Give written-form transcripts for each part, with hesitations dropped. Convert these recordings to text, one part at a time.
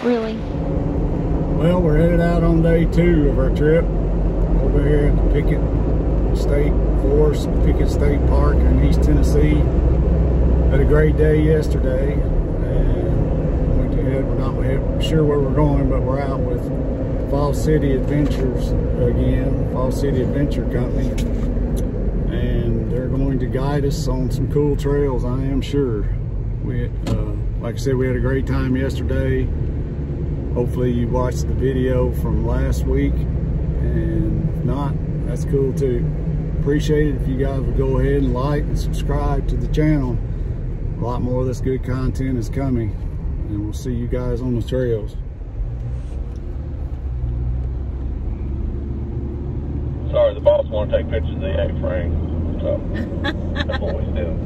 Really? Well, we're headed out on day 2 of our trip over here at the Pickett State Forest, Pickett State Park in East Tennessee. Had a great day yesterday, and went ahead. We're not sure where we're going, but we're out with Fall City Adventures again, Fall City Adventure Company, and they're going to guide us on some cool trails, I am sure. We, like I said, we had a great time yesterday. Hopefully you watched the video from last week, and if not, that's cool too. Appreciate it if you guys would go ahead and like and subscribe to the channel. A lot more of this good content is coming, and we'll see you guys on the trails. Sorry, the boss want to take pictures of the A-frame, so that's what we do.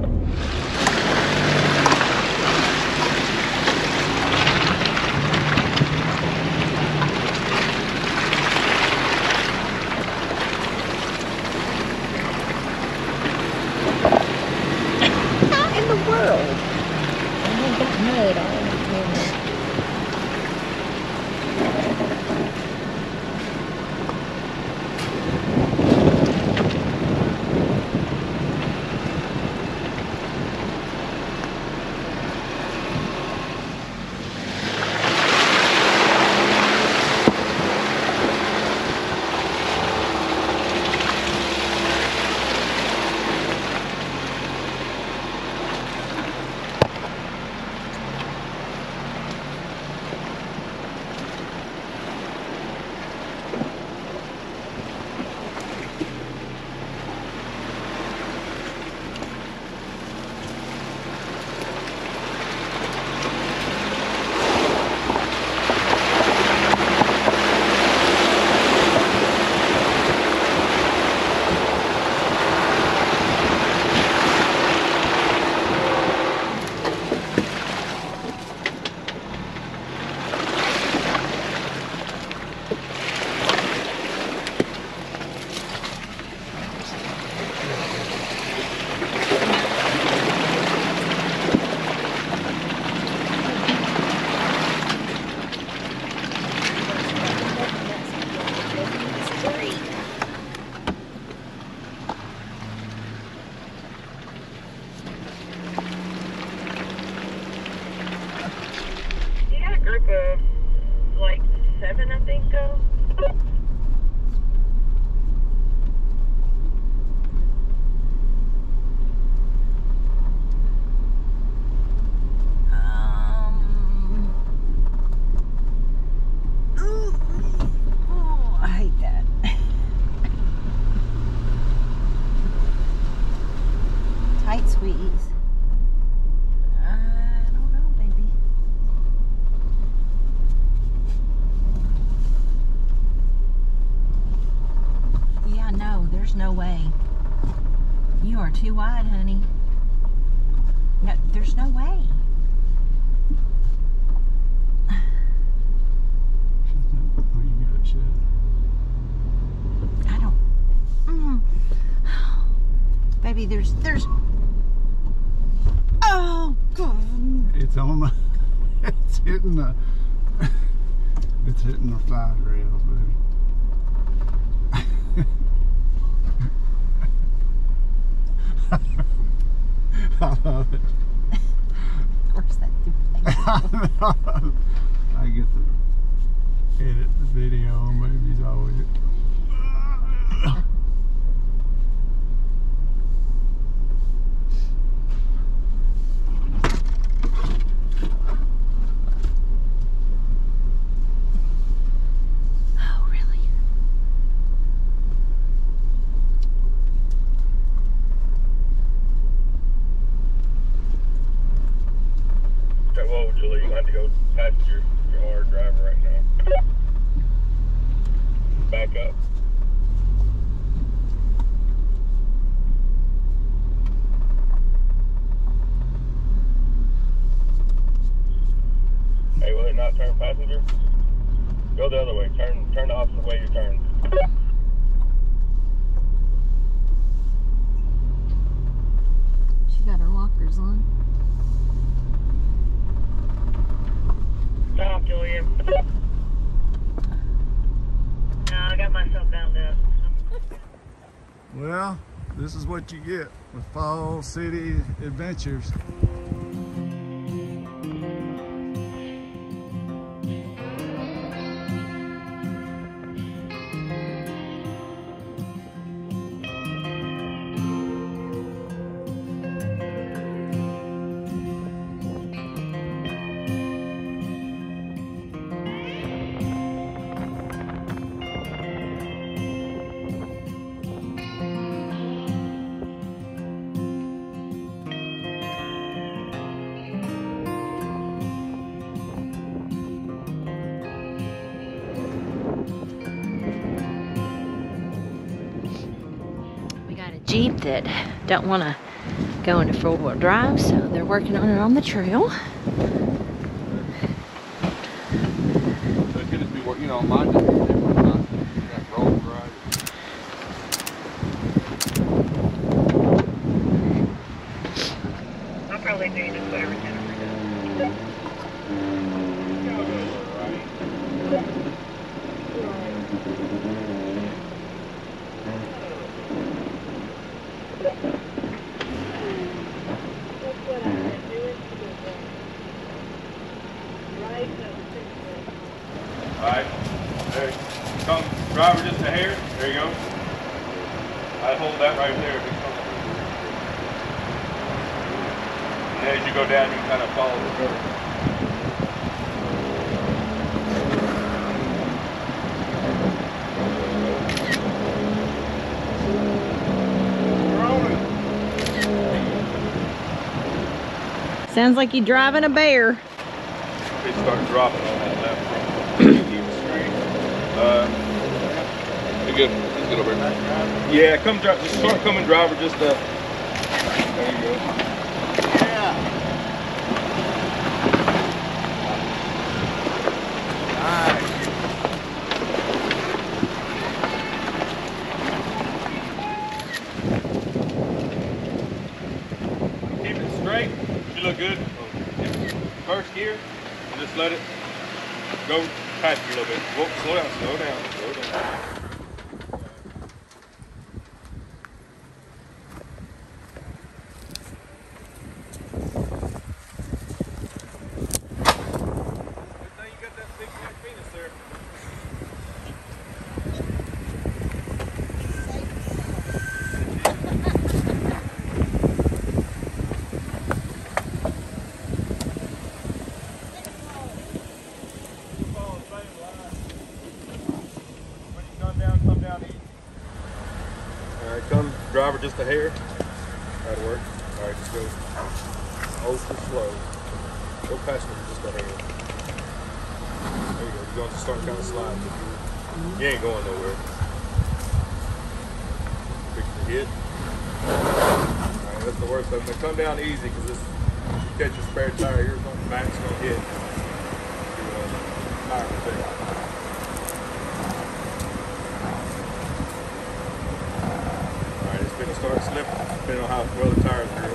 Like 7, I think, go. I hate that. Tight squeeze. I don't know, baby. Yeah, no, there's no way. You are too wide, honey. No, there's no way. I don't. Baby, there's. Oh God! It's on the. It's hitting the. It's hitting the side rails, baby. I love it. Of course, that I get to edit the video, and baby's always. Oh, really? Okay, whoa, Julie, you have to go past your hard driver right now. Back up. Hey, will it not turn passenger? Go the other way. Turn the opposite way you turn. She got her lockers on. Stop. talk to you. No, I got myself bound up. Well, this is what you get with Fall City Adventures. Jeep that don't want to go into four-wheel drive, so they're working on it on the trail. So it could just be what, you know, mine doesn't be different, not that roll right. I'll probably do just what everything does. Alright, there. Come, driver, just a hair. There you go. I'd hold that right there. If it comes through. And as you go down, you can kind of follow the curve. Sounds like you're driving a bear. It starts dropping on that left front. Keep it straight. You're good. He's good over here. Yeah, come drive. Just start coming, driver. Just there you go. Yeah. Nice. Keep it straight. You look good. First gear, and just let it go past you a little bit. Whoa, slow down, slow down, slow down. Good thing you got that big black penis there. Alright, come, driver, just a hair. That'll work. Alright, just go ultra slow. Go past me, just a hair. There you go. You're going to start kind of sliding. You ain't going nowhere. Fix the hit. Alright, that's the worst of them. They come down easy because this catch your spare tire, your back's going to hit. Tire thing. It's going to start slipping, depending on how well the tires are.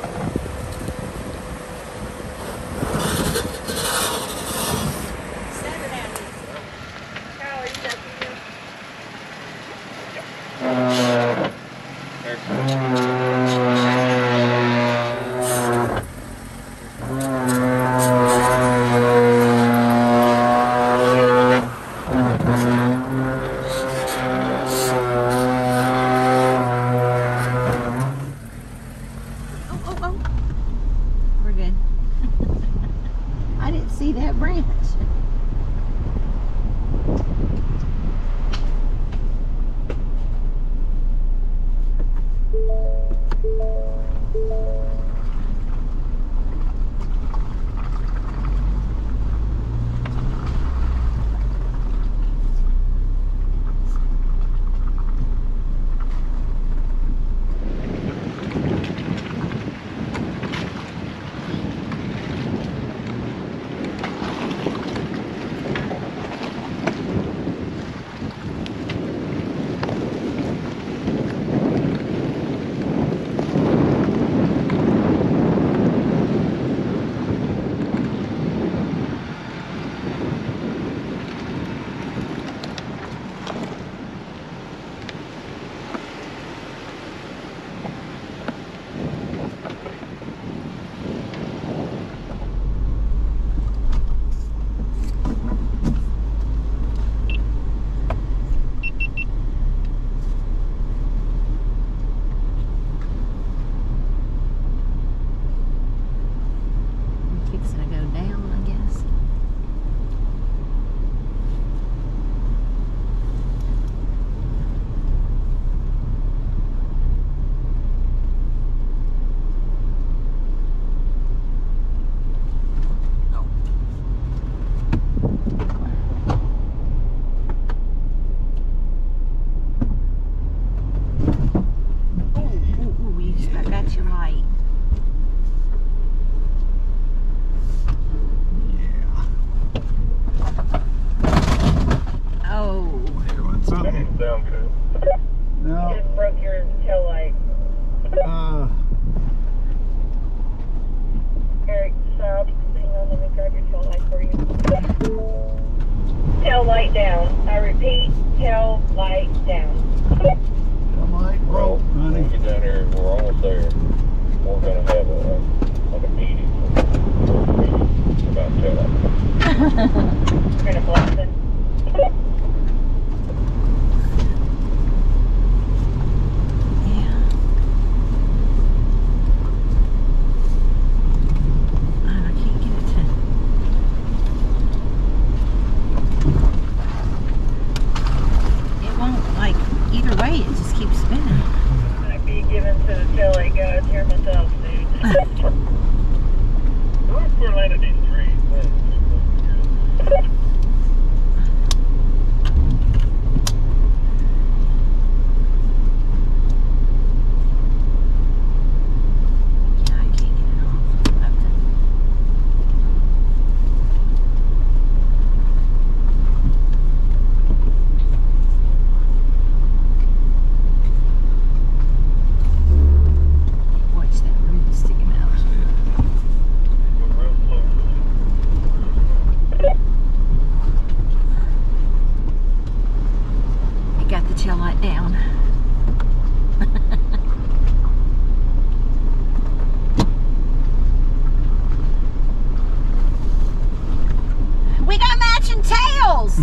We're good. I didn't see that branch. Ooh, you just got your light. Oh. That didn't sound good. No. You just broke your tail light. Eric, stop. Hang on, let me grab your tail light for you. Tail light down. I repeat, tail light down. Tail light broke, honey. Get down here, we're almost there. We're gonna have a meeting about tail light. We're gonna blast it. It just keeps spinning. Might be given to the tail light guys here myself, dude. We're landing these trees. Yeah, I can't get it off. Watch that root sticking out. You got the tail light down. We got matching tails!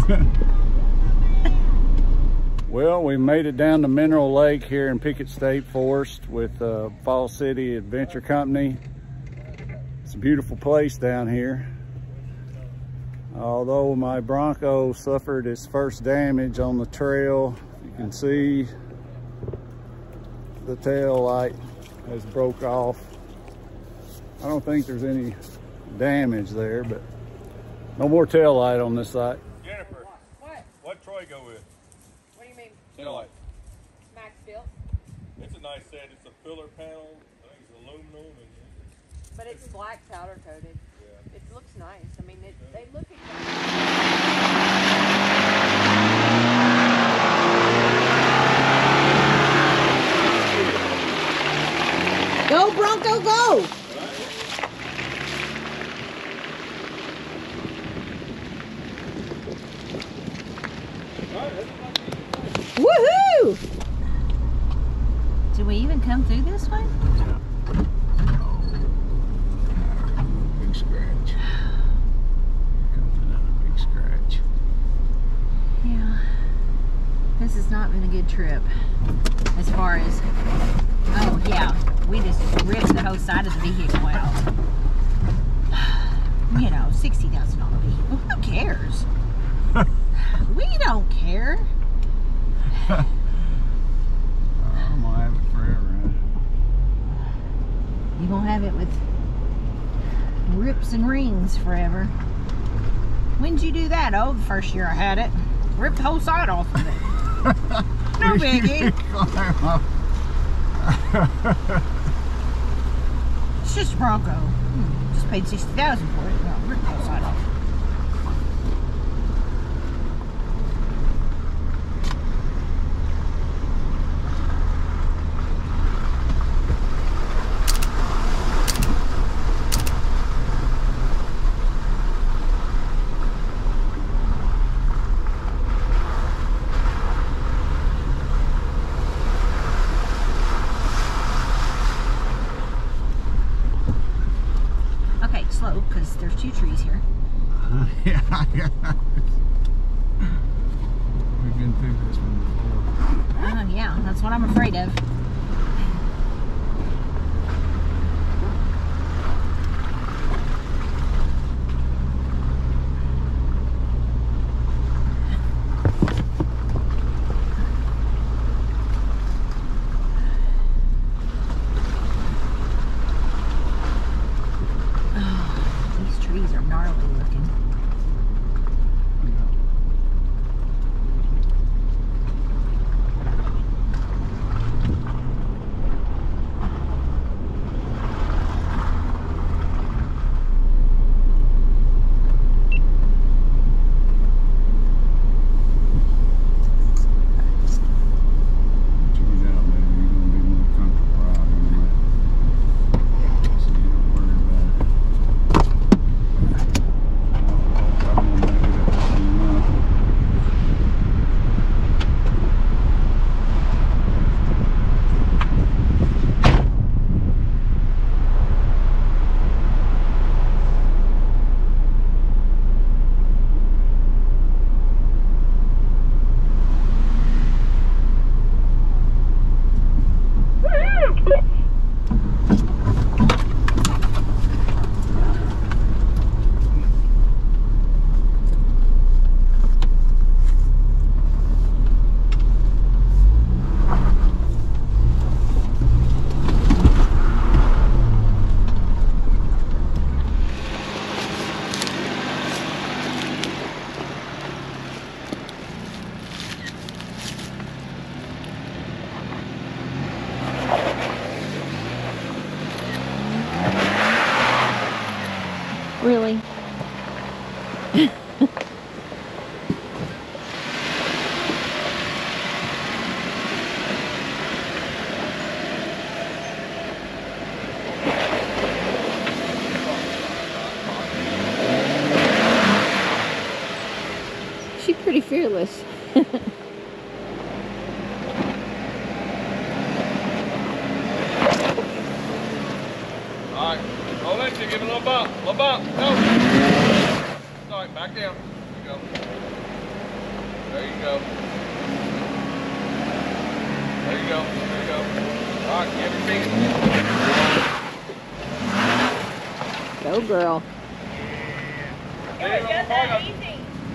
Well, we made it down to Mineral Lake here in Pickett State Forest with Fall City Adventure Company. It's a beautiful place down here. Although my Bronco suffered its first damage on the trail, you can see the tail light has broke off. I don't think there's any damage there, but no more tail light on this side. Jennifer, What? what'd Troy go with? What do you mean? Tail light. Max built? It's a nice set. It's a filler panel. I think it's aluminum and But it's black powder coated. yeah. It looks nice. I mean, they look exactly. Go, Bronco, go! Woohoo! Did we even come through this way? Big scratch. Here comes another big scratch. Yeah. This has not been a good trip. As far as, oh yeah, we just ripped the whole side of the vehicle out. You know, $60,000 vehicle. Who cares? We don't care. I'm gonna have it forever, huh? You gonna have it with rips and rings forever. When'd you do that? Oh, the first year I had it. Ripped the whole side off of it. No biggie. It's just a Bronco. Just paid $60,000 for it. No, ripped the whole side off. Slow, because there's two trees here. Yeah, we've been through this one before. Yeah, that's what I'm afraid of. she's pretty fearless. Alright, hold it, you give it a little bump, go. Alright, back down. There you go. There you go. There you go. There you go. Alright, give your feet. Go, girl. You got that easy.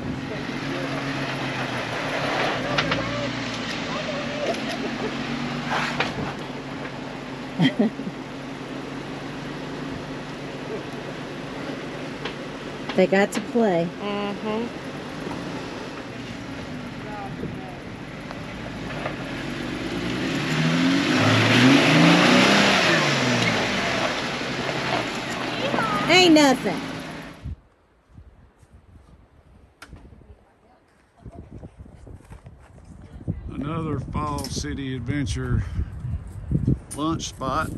They got to play. Mm-hmm. Ain't nothing. Another Fall City Adventure lunch spot.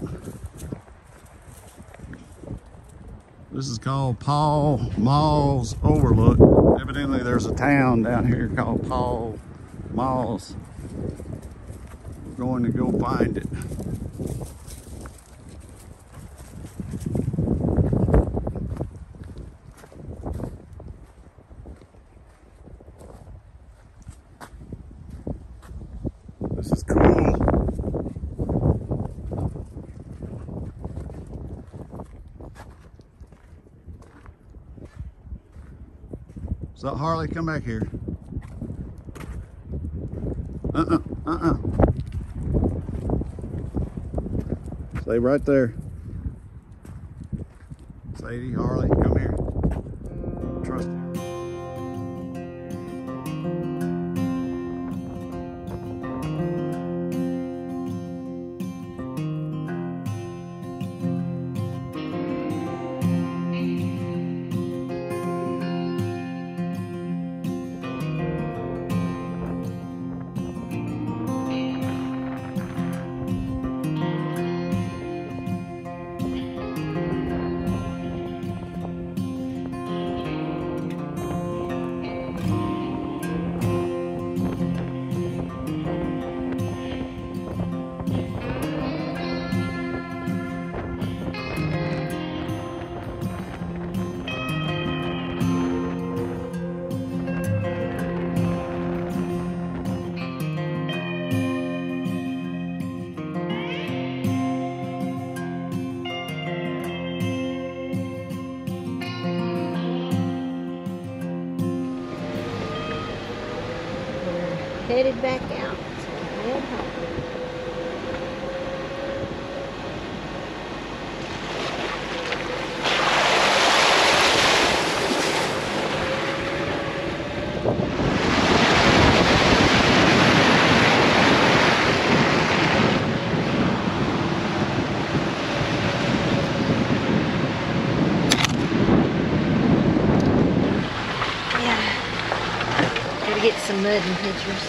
This is called Paul Malls Overlook. Evidently there's a town down here called Paul Malls. We're going to go find it. This is cool. So Harley, come back here. Stay right there. Sadie, Harley, come here. Trust me. Headed back out. So head home. Yeah. Gotta get some mud and pictures.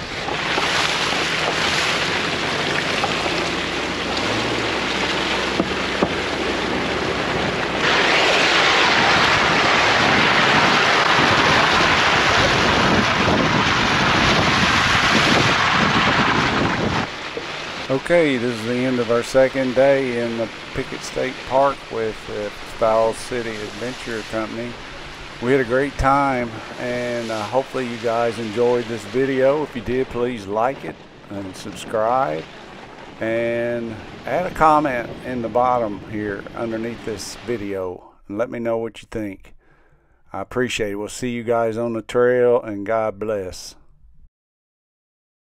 Okay, this is the end of our second day in the Pickett State Park with the Fall City Adventure Company. We had a great time, and hopefully you guys enjoyed this video. If you did, please like it and subscribe, and add a comment in the bottom here underneath this video and let me know what you think. I appreciate it. We'll see you guys on the trail, and God bless.